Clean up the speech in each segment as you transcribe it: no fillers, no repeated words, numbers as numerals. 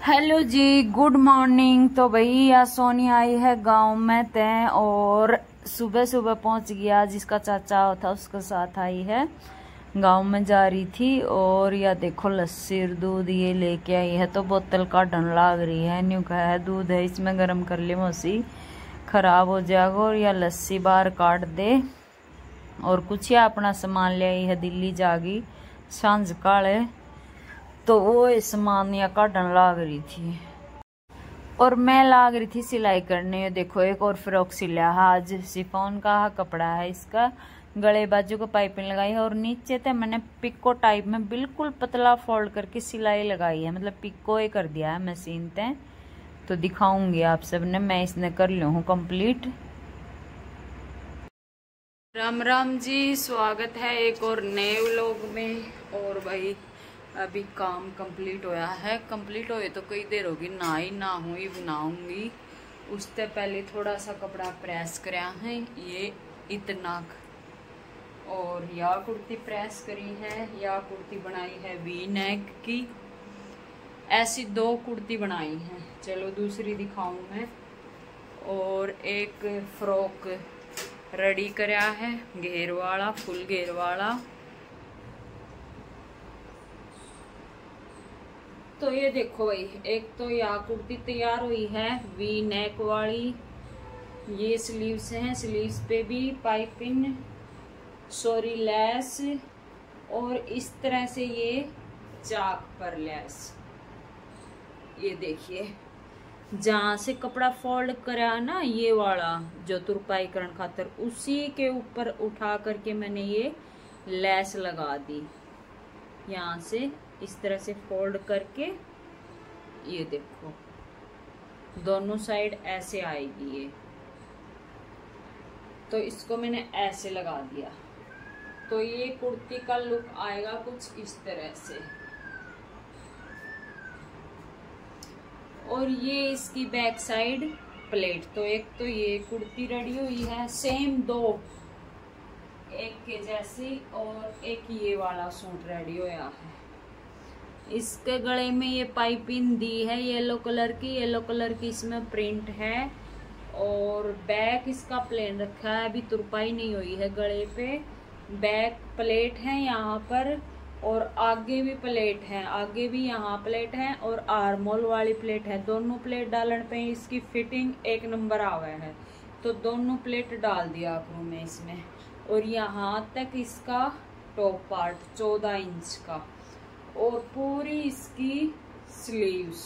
Hello जी, good morning. तो भैया सोनी आई है गांव में तय और सुबह सुबह पहुंच गया। जिसका चाचा था उसके साथ आई है, गांव में जा रही थी। और या देखो लस्सी और दूध ये लेके आई है। तो बोतल का ढन लाग रही है, न्यू कहा है दूध है इसमें गर्म कर ले मौसी, खराब हो जाएगा। और या लस्सी बाहर काट दे। और कुछ या अपना सामान ले आई है, दिल्ली जागी सांझ काले। तो वो सामान या काटन लाग रही थी और मैं लाग रही थी सिलाई करने। देखो एक और फ्रॉक सिला है आज, शिफॉन का कपड़ा है इसका, गले बाजू को पाइपिंग लगाई है। और नीचे से मैंने पिको टाइप में बिल्कुल पतला फोल्ड करके सिलाई लगाई है, मतलब पिको ही कर दिया है मशीन पे। तो दिखाऊंगी आप सबने, मैं इसने कर ली हूँ कंप्लीट। राम राम जी, स्वागत है एक और नए व्लॉग में। और भाई अभी काम कंप्लीट होया है, कंप्लीट होए तो कई देर होगी, नहाई ना हुई बनाऊंगी। उससे पहले थोड़ा सा कपड़ा प्रेस कराया है, ये इतना। और या कुर्ती प्रेस करी है, या कुर्ती बनाई है वी नेक की। ऐसी दो कुर्ती बनाई है, चलो दूसरी दिखाऊं मैं। और एक फ्रॉक रेडी कराया है, घेर वाला, फुल घेर वाला। तो ये देखो भाई, एक तो यह कुर्ती तैयार हुई है वी नेक वाली। ये स्लीव्स हैं, स्लीव्स पे भी पाइपिंग, सॉरी लेस। और इस तरह से ये चाक पर लेस, ये देखिए जहां से कपड़ा फोल्ड करा ना, ये वाला जो तुरपाई करण खातर, उसी के ऊपर उठा करके मैंने ये लेस लगा दी। यहाँ से इस तरह से फोल्ड करके, ये देखो दोनों साइड ऐसे आएगी ये। तो इसको मैंने ऐसे लगा दिया। तो ये कुर्ती का लुक आएगा कुछ इस तरह से। और ये इसकी बैक साइड प्लेट। तो एक तो ये कुर्ती रेडी हुई है, सेम दो एक के जैसी। और एक ये वाला सूट रेडी होया है। इसके गले में ये पाइपिंग दी है येलो कलर की, येलो कलर की इसमें प्रिंट है। और बैक इसका प्लेन रखा है, अभी तुरपाई नहीं हुई है गले पे। बैक प्लेट है यहाँ पर, और आगे भी प्लेट है, आगे भी यहाँ प्लेट है, और आर्मोल वाली प्लेट है। दोनों प्लेट डालने पे इसकी फिटिंग एक नंबर आवा है। तो दोनों प्लेट डाल दिया करूँ मैं इसमें। और यहाँ तक इसका टॉप पार्ट 14 इंच का। और पूरी इसकी स्लीव्स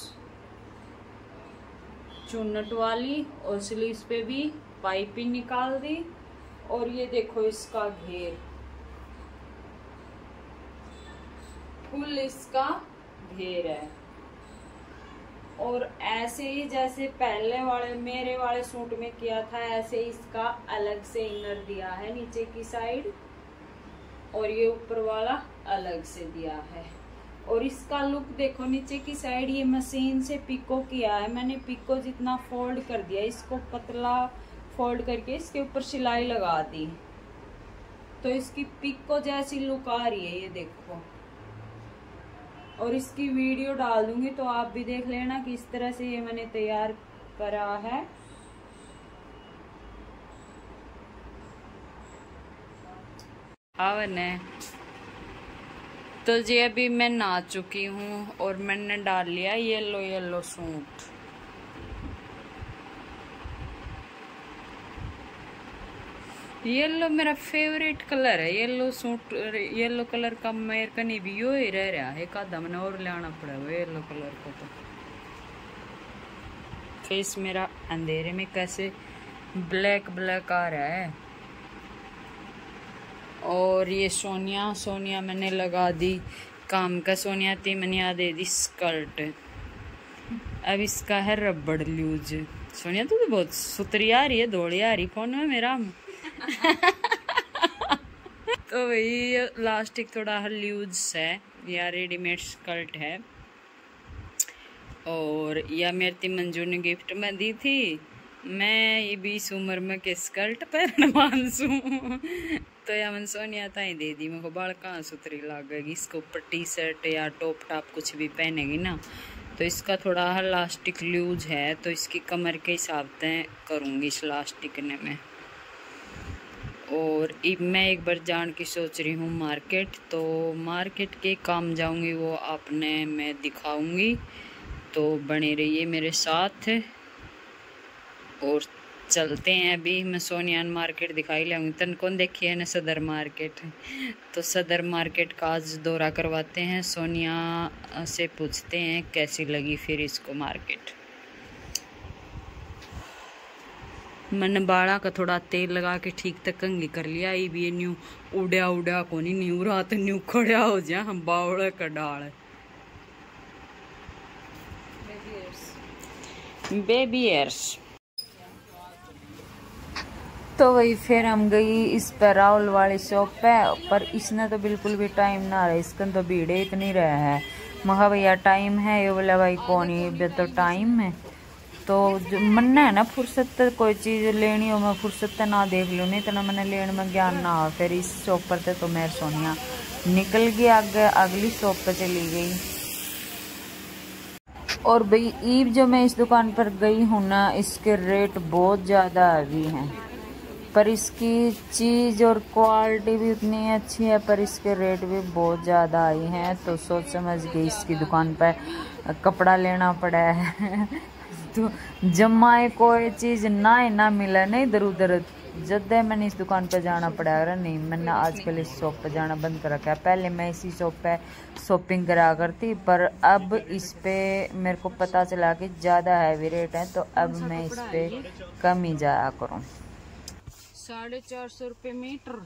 चुन्नट वाली, और स्लीव्स पे भी पाइपिंग निकाल दी। और ये देखो इसका घेर, फुल इसका घेर है। और ऐसे ही जैसे पहले वाले मेरे वाले सूट में किया था, ऐसे इसका अलग से इनर दिया है नीचे की साइड। और ये ऊपर वाला अलग से दिया है। और इसका लुक देखो, नीचे की साइड ये मशीन से पिको किया है मैंने। पिको जितना फोल्ड कर दिया, इसको पतला फोल्ड करके इसके ऊपर सिलाई लगा दी। तो इसकी पिको जैसी लुक आ रही है, ये देखो। और इसकी वीडियो डाल दूंगी तो आप भी देख लेना कि इस तरह से ये मैंने तैयार करा है। आवने तो जी अभी मैं नहा चुकी हूँ और मैंने डाल लिया येलो येलो सूट। येलो मेरा फेवरेट कलर है, येलो सूट। येलो कलर का मेरे का नहीं भी यो ही रह रहा है, आधा मैंने और लाना पड़ेगा येलो कलर को। तो फेस मेरा अंधेरे में कैसे ब्लैक ब्लैक आ रहा है। और ये सोनिया मैंने लगा दी काम का। सोनिया थी मैंने यहाँ दे दी स्कर्ट। अब इसका है रबड़ लूज। सोनिया तो बहुत सुतरी आ रही है, दौड़ी आ रही फोन में मेरा। तो वही लास्टिक थोड़ा लूज है, या रेडीमेड स्कर्ट है। और यह मेरी मंजू ने गिफ्ट में दी थी। मैं ये 20 उम्र में के स्कर्ट पहन मानसू। तो या मन सोनिया ताई दे दी। मेरे को बाल कहाँ सुथरी लगेगी, इसके ऊपर टी शर्ट या टॉप टॉप कुछ भी पहनेगी ना तो इसका थोड़ा इलास्टिक लूज है, तो इसकी कमर के हिसाब से करूँगी इस इलास्टिक ने मैं। और मैं एक बार जान की सोच रही हूँ मार्केट, तो मार्केट के काम जाऊँगी, वो आपने मैं दिखाऊँगी, तो बने रहिए मेरे साथ। और चलते हैं, अभी मैं सोनियान मार्केट दिखाई लाऊंगी। तन कौन देखी है ना सदर मार्केट, तो सदर मार्केट का आज दौरा करवाते हैं, सोनिया से पूछते हैं कैसी लगी फिर इसको मार्केट। मैंने बाड़ा का थोड़ा तेल लगा के ठीक तक कंघी कर लिया। ये भी न्यू उड़ा उड़ा को नहीं न्यू रात न्यू खड़ा हो जा हम बावड़े का डाल बेबी एयर्स। तो वही फिर हम गई इस पे राहुल वाली शॉप पे, पर इसने तो बिल्कुल भी टाइम ना रहा, इसका तो भीड़े इतनी रहा है। महा भैया टाइम है, ये बोला भाई कौन ही तो टाइम है। तो जो मन है ना फुर्सत कोई चीज़ लेनी हो मैं फुर्सत ना देख लूँ, नहीं तो ना मैंने लेने में ज्ञान ना हो। फिर इस शॉप पर थे तो मेरे सोनिया निकल गई आगे, अगली शॉप पर चली गई। और भाई ईब जो मैं इस दुकान पर गई हूँ ना, इसके रेट बहुत ज़्यादा हैवी हैं, पर इसकी चीज़ और क्वालिटी भी उतनी अच्छी है, पर इसके रेट भी बहुत ज़्यादा आई हैं। तो सोच समझ के इसकी दुकान पर कपड़ा लेना पड़ा है। तो जमाए कोई चीज़ ना मिला नहीं इधर उधर, जब मैंने इस दुकान पर जाना पड़ा। नहीं मैंने आजकल इस शॉप पर जाना बंद कर रखा है। पहले मैं इसी शॉप पे शॉपिंग करा करती, पर अब इस पे मेरे को पता चला कि ज़्यादा हैवी रेट है, तो अब मैं इस पे कम ही जाया करूँ। 450 रुपये मीटर,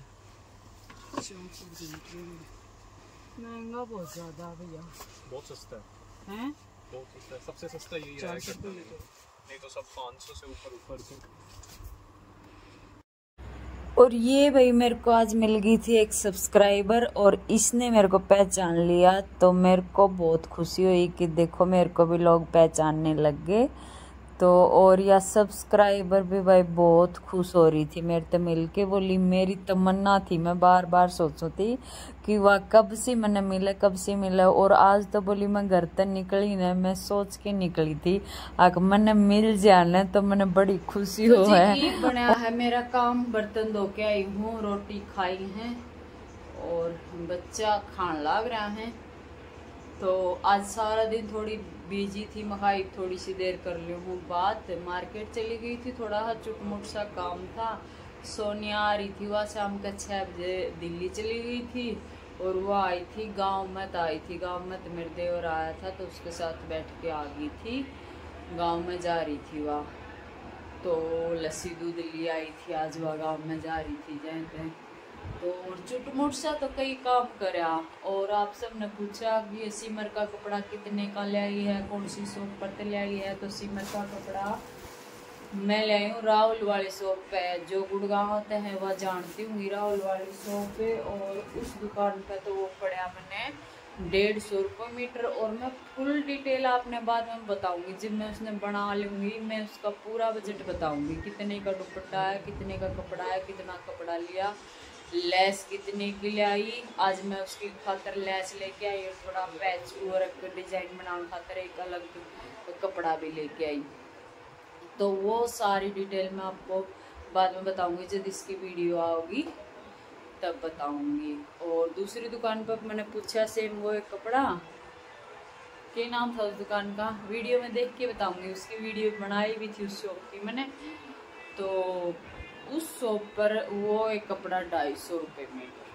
महंगा बहुत ज्यादा भैया। बहुत सस्ता है, बहुत सस्ता है, सबसे सस्ता यही है, नहीं तो सब 500 से ऊपर के। और ये भाई मेरे को आज मिल गई थी एक सब्सक्राइबर, और इसने मेरे को पहचान लिया, तो मेरे को बहुत खुशी हुई कि देखो मेरे को भी लोग पहचानने लग गए। तो और या सब्सक्राइबर भी भाई बहुत खुश हो रही थी मेरे से मिलके, बोली मेरी तमन्ना थी, मैं बार बार सोचती थी कि वह कब से मैंने मिले कब से मिला। और आज तो बोली मैं घर तक निकली ना, मैं सोच के निकली थी अगर मैंने मिल जाना, तो मैंने बड़ी खुशी हो है। बना है मेरा काम, बर्तन धो के आई हूँ, रोटी खाई है और बच्चा खान लग रहा है। तो आज सारा दिन थोड़ी बिजी थी, मखाई थोड़ी सी देर कर ली हूँ बात। मार्केट चली गई थी, थोड़ा सा चुटमुट सा काम था। सोनिया आ रही थी, वह शाम के 6 बजे दिल्ली चली गई थी, और वह आई थी गांव में, तो आई थी गांव में, तो मेरे देवर आया था तो उसके साथ बैठ के आ गई थी। गांव में जा रही थी वह, तो लस्सी दूध लिए आई थी आज, वह गाँव में जा रही थी जैसे। तो चुटमुट सा तो कई काम करा। और आप सब ने पूछा कि सिमर का कपड़ा कितने का ले आई है, कौन सी शॉप पर ले आई है। तो सिमर का कपड़ा मैं ले आई हूँ राहुल वाली शॉप पे, जो गुड़गांव होते हैं वह जानती हूँ राहुल वाली शॉप पे। और उस दुकान पे तो वो पड़ा मैंने 150 रुपये मीटर। और मैं फुल डिटेल आपने बाद में बताऊंगी, जब मैं उसने बना लूँगी मैं उसका पूरा बजट बताऊंगी, कितने का दुपट्टा है, कितने का कपड़ा है, कितना कपड़ा लिया, लेस कितने की लाई। आज मैं उसकी खातर लेस लेके आई और थोड़ा पैच वर्क डिजाइन बनाने खातर एक अलग कपड़ा भी लेके आई। तो वो सारी डिटेल मैं आपको बाद में बताऊंगी, जब इसकी वीडियो आओगी तब बताऊंगी। और दूसरी दुकान पर मैंने पूछा सेम वो एक कपड़ा, क्या नाम था उस दुकान का, वीडियो में देख के बताऊंगी। उसकी वीडियो बनाई भी थी उस शॉप की मैंने। तो उस शॉप पर वो एक कपड़ा 250 रुपये मीटर।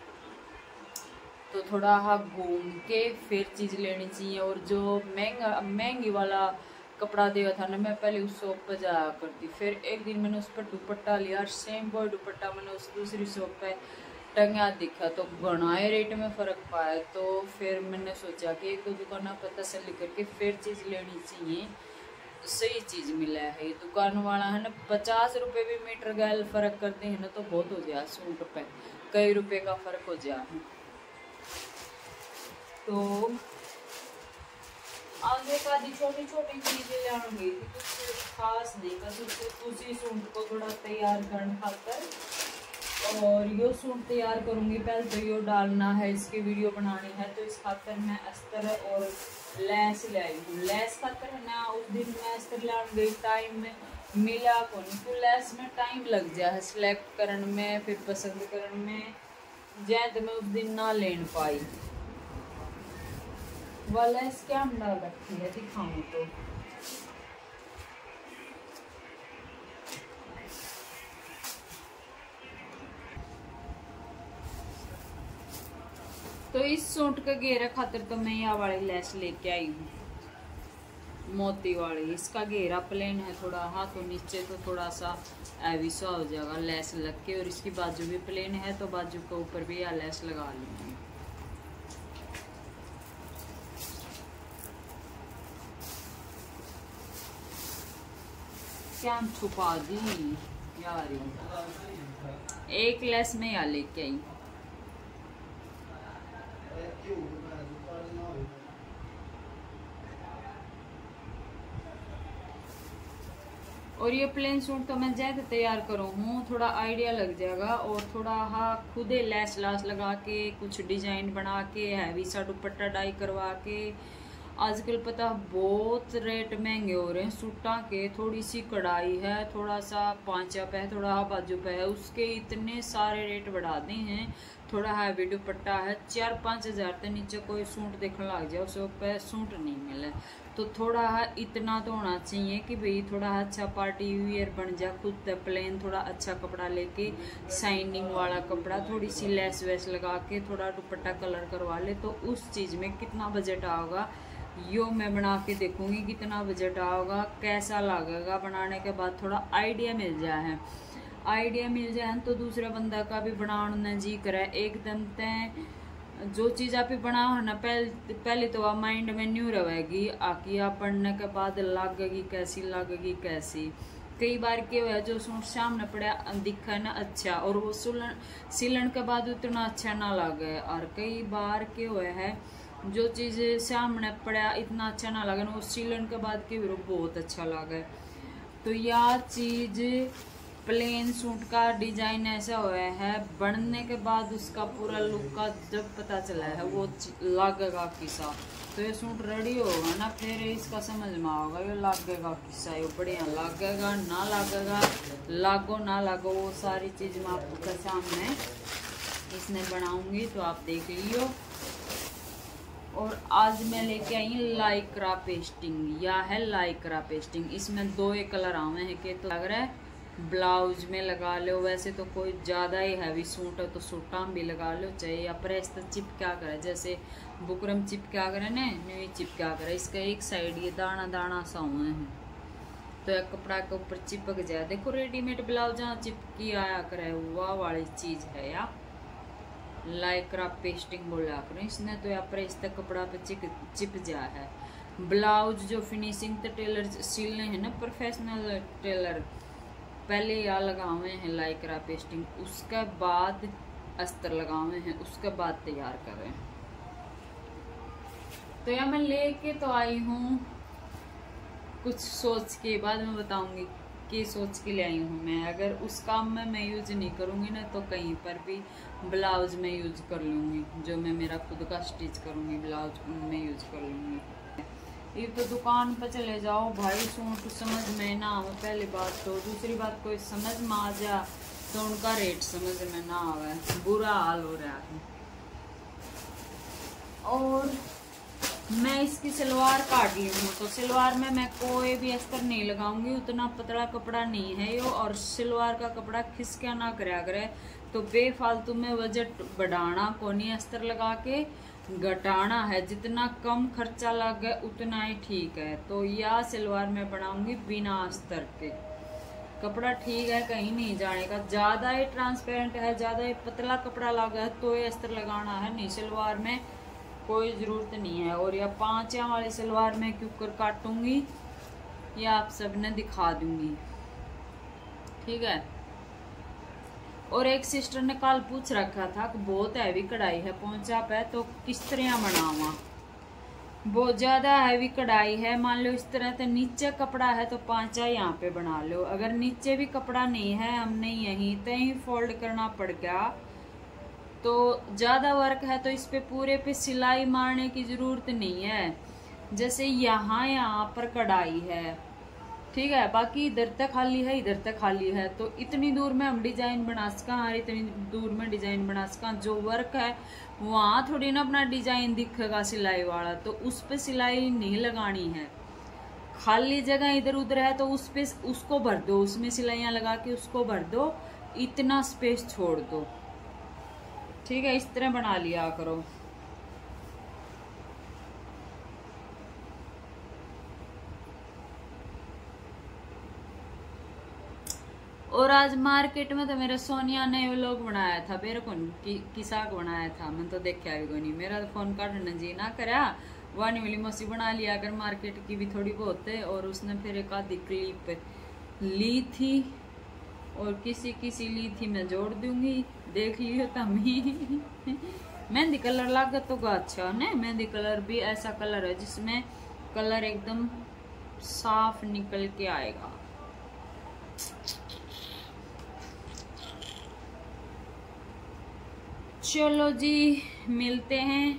तो थोड़ा घूम के फिर चीज़ लेनी चाहिए। और जो महंगी वाला कपड़ा दिया था ना, मैं पहले उस शॉप पर जाया करती, फिर एक दिन मैंने उस पर दुपट्टा लिया, सेम वो दुपट्टा मैंने उस दूसरी शॉप पे टंगा दिखा, तो घनाए रेट में फ़र्क पाया। तो फिर मैंने सोचा कि एक दो दुकान पर तसल्ली करके फिर चीज़ लेनी चाहिए, सही चीज़ मिला है। ये दुकान वाला है ना 50 रुपये भी मीटर गैल फ़र्क करते हैं ना, तो बहुत हो जाए सूट पे, कई रुपए का फ़र्क हो जाए। तो आगे का छोटी छोटी चीज़ें लाऊंगी, कुछ खास नहीं, बस उसी सूट को थोड़ा तैयार करने खातर। और यो सूट तैयार करूँगी, पहले तो यो डालना है, इसकी वीडियो बनानी है, तो इस खातर मैं अस्तर और लैस लाई हूँ। लैस खातर है ना उस दिन मैं अस्तर लान गई टाइम में मिला को नहीं, तो लैस में टाइम लग जाए है सिलेक्ट करने में, फिर पसंद करने में, जैद मैं उस दिन ना लेन पाई। वह लैस क्या डाल रखी है दिखाऊँ तो इस सूट का घेरा खातर तो मैं यह वाली लैस लेके आई हूँ, मोती वाली। इसका घेरा प्लेन है थोड़ा, हाँ तो नीचे तो थोड़ा सा हैवी सा हो जाएगा लैस लग के, और इसकी बाजू भी प्लेन है तो बाजू के ऊपर भी यह लैस लगा लूँगी। क्या छुपा दी यार, एक लैस में यहाँ लेके आई। और ये प्लेन सूट तो मैं जैसे तैयार करूँ हूँ, थोड़ा आइडिया लग जाएगा, और थोड़ा हाँ खुद ही लैस लास लगा के कुछ डिजाइन बना के हैवी सा दुपट्टा डाई करवा के। आजकल पता बहुत रेट महंगे हो रहे हैं सूटा के, थोड़ी सी कढ़ाई है, थोड़ा सा पांचा पे है, थोड़ा बाजू पे है, उसके इतने सारे रेट बढ़ा दिए हैं। थोड़ा हैवी दुपट्टा है, 4-5 हज़ार से नीचे कोई सूट देखने लग जाए उसके पे सूट नहीं मिले। तो थोड़ा इतना तो होना चाहिए कि भाई थोड़ा अच्छा पार्टी वियर बन जाए, खुद प्लेन थोड़ा अच्छा कपड़ा लेके, शाइनिंग वाला कपड़ा, थोड़ी सी लेस वेस लगा के, थोड़ा दुपट्टा कलर करवा ले, तो उस चीज़ में कितना बजट आओगा यो मैं बना के देखूंगी कितना बजट आओगा, कैसा लगेगा। बनाने के बाद थोड़ा आइडिया मिल जाए, आइडिया मिल जाए तो दूसरा बंदा का भी बनाने जी करे एकदम। तय जो चीज़ आप बनाओ ना पहले तो आप माइंड में न्यू रहेगी, आकी आप पढ़ने के बाद लगेगी कैसी कई बार क्या हुआ जो सूट सामने पड़ा दिखा ना अच्छा, और वो सिलन के बाद उतना अच्छा ना लगे। और कई बार क्या हुआ है जो चीज़ सामने पड़ा इतना अच्छा ना लगे, वो सिलन के बाद के बहुत अच्छा लगे। तो यह चीज़ प्लेन सूट का डिजाइन ऐसा हुआ है, बनने के बाद उसका पूरा लुक का जब पता चला है वो लगेगा किसा। तो ये सूट रेडी होगा ना फिर इसका समझ में आओगा ये लगेगा किसा, ये बढ़िया लगेगा ना लगेगा, लागो ना लागो, वो सारी चीज़ मैं आपके सामने इसमें बनाऊंगी तो आप देख लियो। और आज मैं लेके आई लाइक्रा पेस्टिंग, या है लाइक्रा पेस्टिंग। इसमें 2 कलर आवे हैं कि तो लग रहा है ब्लाउज में लगा लो, वैसे तो कोई ज़्यादा ही हैवी सूट है तो सूटा में भी लगा लो, चाहे या प्रेस तो चिपका करे, जैसे बुकरम चिपका करे ना न्यू चिपका करे। इसका एक साइड ये दाना दाना सा हुए हैं तो एक कपड़ा के ऊपर चिपक जाए। देखो रेडीमेड ब्लाउज जहाँ चिपकी आया करे वह वाली चीज़ है या लाइक्रा पेस्टिंग बोला करें इसने, तो या प्रेस तक कपड़ा पे चिप जा है। ब्लाउज जो फिनिशिंग तो टेलर सिलने हैं ना प्रोफेशनल टेलर, पहले या लगावे हैं लाइक्रा पेस्टिंग, उसके बाद अस्तर लगावे हैं, उसके बाद तैयार करें। तो या मैं लेके तो आई हूँ कुछ सोच के, बाद में बताऊंगी कि सोच के ले आई हूँ मैं। अगर उस काम में मैं यूज नहीं करूँगी ना तो कहीं पर भी ब्लाउज में यूज कर लूँगी, जो मैं मेरा खुद का स्टिच करूँगी ब्लाउज में यूज कर लूँगी। ये तो दुकान पर चले जाओ भाई सूट समझ में ना आवे पहली बात, तो दूसरी बात कोई समझ में आ जा तो उनका रेट समझ में ना आवे, बुरा हाल हो रहा है। और मैं इसकी सलवार काट ली हूँ, तो सलवार में मैं कोई भी अस्तर नहीं लगाऊंगी, उतना पतला कपड़ा नहीं है ये, और सलवार का कपड़ा खिसका ना कराया करे, तो बेफालतू में बजट बढ़ाना को नहीं, अस्तर लगा के घटाना है, जितना कम खर्चा लगे उतना ही ठीक है। तो यह सलवार मैं बनाऊंगी बिना अस्तर के, कपड़ा ठीक है कहीं नहीं जाने का, ज़्यादा ही ट्रांसपेरेंट है, ज़्यादा ही पतला कपड़ा लगा है तो ये अस्तर लगाना है, नहीं सलवार में कोई ज़रूरत नहीं है। और यह 5 वाली सलवार में क्यों कर काटूंगी या आप सबने दिखा दूंगी, ठीक है। और एक सिस्टर ने कल पूछ रखा था कि बहुत हैवी कढ़ाई है पोंचा पे, तो किस तरह बनावा, बहुत ज़्यादा हैवी कढ़ाई है, मान लो इस तरह तो नीचे कपड़ा है तो पांचा यहाँ पे बना लो, अगर नीचे भी कपड़ा नहीं है हमने यहीं तहीं फोल्ड करना पड़ गया तो ज़्यादा वर्क है, तो इस पे पूरे पे सिलाई मारने की ज़रूरत नहीं है। जैसे यहाँ पर कढ़ाई है, ठीक है, बाकी इधर तक खाली है, इधर तक खाली है, तो इतनी दूर में हम डिजाइन बना सका और इतनी दूर में डिजाइन बना सका। जो वर्क है वहां थोड़ी ना अपना डिजाइन दिखेगा सिलाई वाला, तो उस पे सिलाई नहीं लगानी है। खाली जगह इधर उधर है तो उस पे उसको भर दो, उसमें सिलाइयां लगा के उसको भर दो, इतना स्पेस छोड़ दो, ठीक है। इस तरह बना लिया करो। और आज मार्केट में तो मेरा सोनिया ने व्लॉग बनाया था, मेरे को किसाक बनाया था, मैं तो देखा भी नहीं, मेरा तो फोन काटना जी ना करा, वानी वाली मौसी बना लिया अगर मार्केट की भी थोड़ी बहुत है। और उसने फिर एक आधी क्लिप ली थी और किसी ली थी, मैं जोड़ दूंगी, देख लियो तमी। मेहंदी कलर लागत तो अच्छा ने, मेहंदी कलर भी ऐसा कलर है जिसमें कलर एकदम साफ निकल के आएगा। चलो जी मिलते हैं,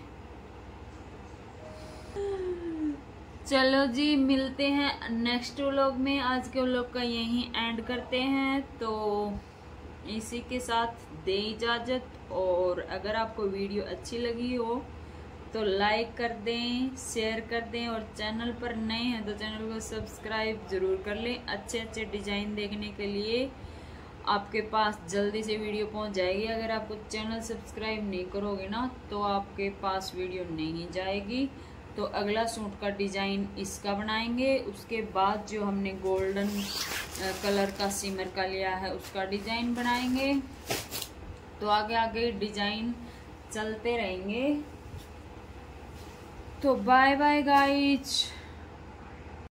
चलो जी मिलते हैं नेक्स्ट व्लॉग में। आज के व्लॉग का यहीं एंड करते हैं, तो इसी के साथ दे इजाजत। और अगर आपको वीडियो अच्छी लगी हो तो लाइक कर दें, शेयर कर दें, और चैनल पर नए हैं तो चैनल को सब्सक्राइब जरूर कर लें। अच्छे अच्छे डिजाइन देखने के लिए आपके पास जल्दी से वीडियो पहुंच जाएगी। अगर आपको चैनल सब्सक्राइब नहीं करोगे ना तो आपके पास वीडियो नहीं जाएगी। तो अगला सूट का डिजाइन इसका बनाएंगे, उसके बाद जो हमने गोल्डन कलर का सिमर का लिया है उसका डिजाइन बनाएंगे। तो आगे आगे डिजाइन चलते रहेंगे। तो बाय बाय गाइज।